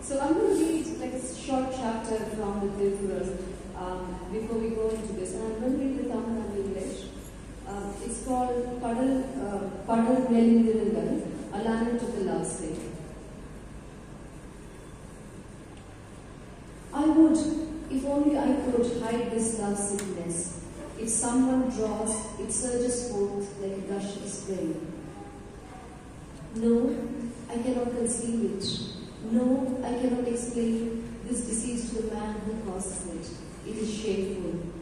So I'm going to read like a short chapter from the Tirupurus before we go into this. And I'm going to read the Tamil and English. It's called Padal Melindirangal, a lament of the last day. I would, if only I could, hide this love sickness. If someone draws, it surges forth like a gush of spring. No, I cannot conceal it. No, I cannot explain this disease to the man who causes it. It is shameful.